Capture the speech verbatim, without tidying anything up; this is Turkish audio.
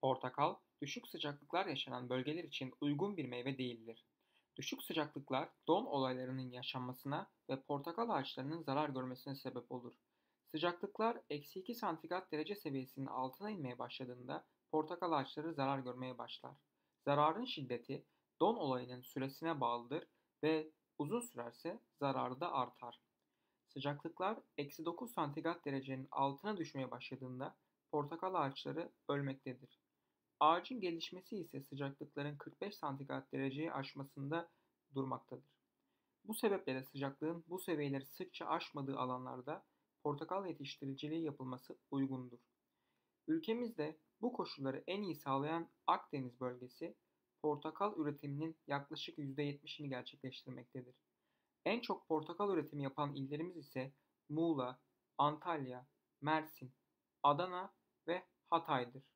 Portakal, düşük sıcaklıklar yaşanan bölgeler için uygun bir meyve değildir. Düşük sıcaklıklar don olaylarının yaşanmasına ve portakal ağaçlarının zarar görmesine sebep olur. Sıcaklıklar eksi iki santigrat derece seviyesinin altına inmeye başladığında portakal ağaçları zarar görmeye başlar. Zararın şiddeti don olayının süresine bağlıdır ve uzun sürerse zararı da artar. Sıcaklıklar eksi dokuz santigrat derecenin altına düşmeye başladığında portakal ağaçları ölmektedir. Ağacın gelişmesi ise sıcaklıkların kırk beş santigrat dereceyi aşmasında durmaktadır. Bu sebeple de sıcaklığın bu seviyeleri sıkça aşmadığı alanlarda portakal yetiştiriciliği yapılması uygundur. Ülkemizde bu koşulları en iyi sağlayan Akdeniz bölgesi portakal üretiminin yaklaşık yüzde yetmişini gerçekleştirmektedir. En çok portakal üretimi yapan illerimiz ise Muğla, Antalya, Mersin, Adana ve Hatay'dır.